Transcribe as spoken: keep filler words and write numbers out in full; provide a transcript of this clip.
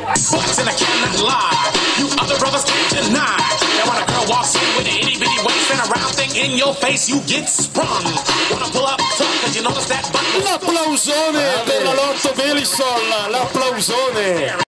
Boys and I cannot lie. You other brothers can't deny. And when a girl walks in with an itty bitty waist and a round thing in your face, you get sprung. Wanna pull up tough cause you notice that button. L'applausone per la Lotto Belisol, l'applausone.